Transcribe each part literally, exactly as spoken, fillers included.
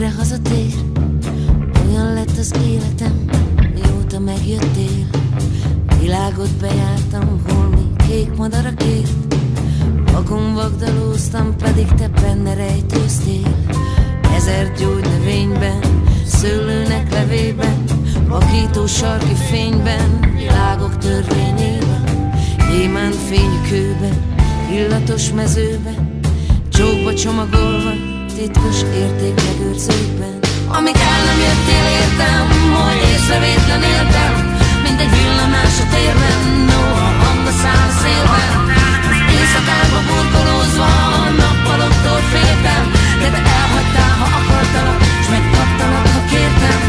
végre hazatér. Olyan lett az életem, mióta megjöttél. Világot bejártam, holmi kék madarakért. Vakon vagdalóztam, pedig te benne rejtőztél. Ezer gyógynövényben, szőlőnek levében, vakító sarki fényben, világok törvényében, gyémánt fényű kőben, illatos mezőben, csókba csomagolva, titkos értékmegőrzőkben. Amíg el nem jöttél értem, hogy észrevétlen éltem, mint egy villanás a térben, no, a hang a szál szélben. Az éjszakában burkolózva, a nappaloktól féltem, de te elhagytál, ha akartalak, s megkaptalak, ha kértem.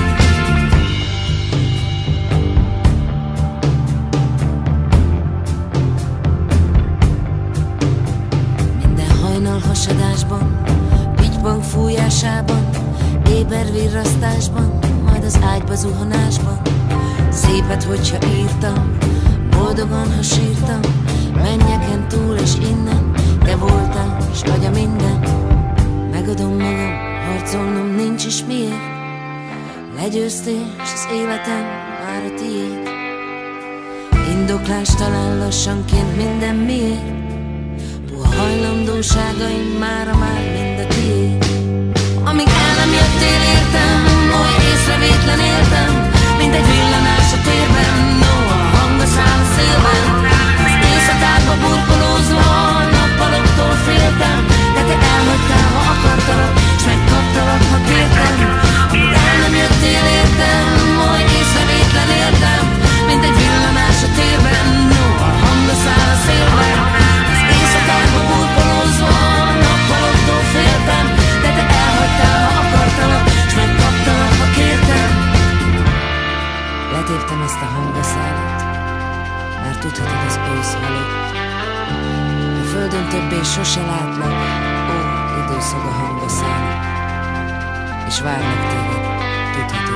Minden hajnal hasadásban, pitypang fújásában, éber virrasztásban, majd az ágyba zuhanásban. Szépet, hogyha írtam, boldogan, ha sírtam, mennyeken túl és innen, te voltál, s vagy a minden. Megadom magam, harcolnom nincs is miért. Legyőztél, s az életem már a tiéd. Indoklás talán lassanként minden miért. Puha hajlandóságaim mára már mind a tiéd. Amíg el nem jöttél értem, hogy észrevétlen éltem, mint egy villanás a térben, no, a hang a szál a szélben. Az éjszakában burkolózva, a nappaloktól féltem, de te elhagytál, ha akartalak, s megkaptalak, ha kértem. Amíg el nem jöttél értem, hogy észrevétlen éltem, mint egy villanás a térben, no, a hang a szál a szélben. Az éjszakában burkolózva, a nappaloktól féltem, de te elhagytál, ha akartalak, s megkaptalak, ha kértem. Letéptem ezt a hangaszálat, már tudhatod az ősz halott. A földön többé sose látlak, ó, időszak a hangaszálat, és várlak téged, tudhatod.